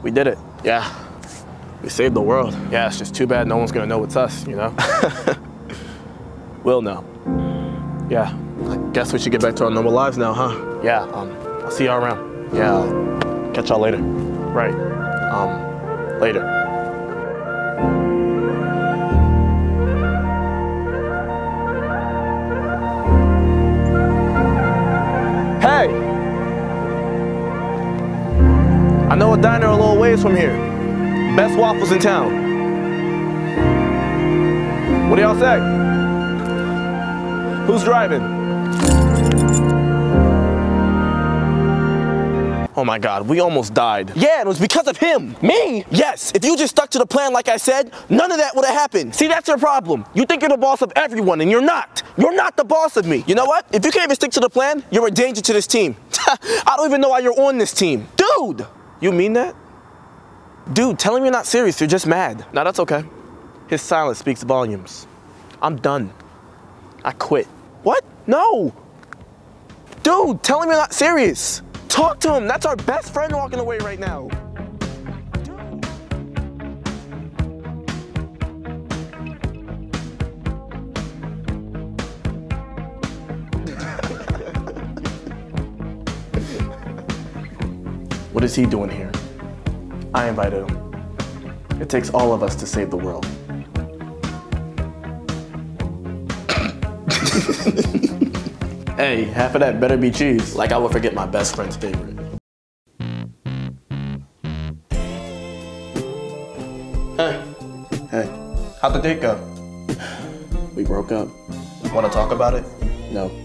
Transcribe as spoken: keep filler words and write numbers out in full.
We did it. Yeah. We saved the world. Yeah, it's just too bad no one's gonna know it's us, you know? We'll know. Yeah. I guess we should get back to our normal lives now, huh? Yeah, um, I'll see y'all around. Yeah, I'll catch y'all later. Right. Um, later. Hey! I know a diner a little ways from here. Best waffles in town. What do y'all say? Who's driving? Oh my God, we almost died. Yeah, it was because of him. Me? Yes, if you just stuck to the plan like I said, none of that would have happened. See, that's your problem. You think you're the boss of everyone, and you're not. You're not the boss of me. You know what? If you can't even stick to the plan, you're a danger to this team. I don't even know why you're on this team. Dude! You mean that? Dude, tell him you're not serious, you're just mad. Nah, that's okay. His silence speaks volumes. I'm done. I quit. What? No! Dude, tell him you're not serious. Talk to him, that's our best friend walking away right now. Dude. What is he doing here? I invited him. It takes all of us to save the world. Hey, half of that better be cheese. Like I would forget my best friend's favorite. Hey. Hey. How'd the date go? We broke up. Want to talk about it? No.